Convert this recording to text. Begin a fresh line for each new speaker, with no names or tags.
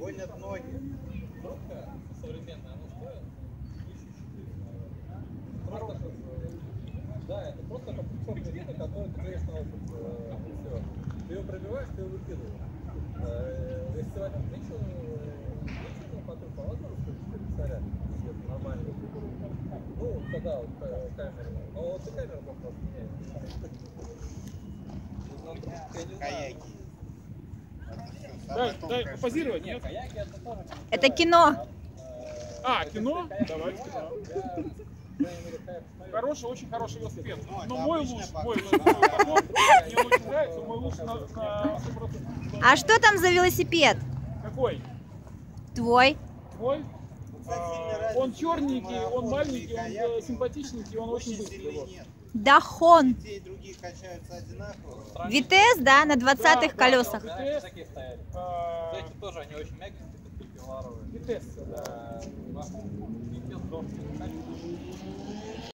гонят ноги.
Трубка современная, она стоит 1400. Да, это просто как кусок резины, который ты клеишь на опыт. Все. Ты ее пробиваешь, ты ее выкидываешь. Если ты возьмешь вечерную патрульку, а возможно, что это писаря, нормально. Ну, тогда вот камера. Но вот и камера просто меняется.
Каяки.
Дай попозировать, нет?
Каяки это тоже.
Это кино.
А, кино? Давайте кино. Хороший, очень хороший велосипед. Но мой лучше, мой потом, мне очень нравится, мой лучше на 100%.
А что там за велосипед?
Какой?
Твой.
Твой? Он черненький, он маленький, он симпатичненький, он очень быстрый. Вот.
Дахон.
Те и другие качаются одинаково.
Витес, да, на 20-х колесах.
Витес.
Такие стоят. Эти тоже, они очень мягкие, такие пиларовые.
Витес, да.
Витес,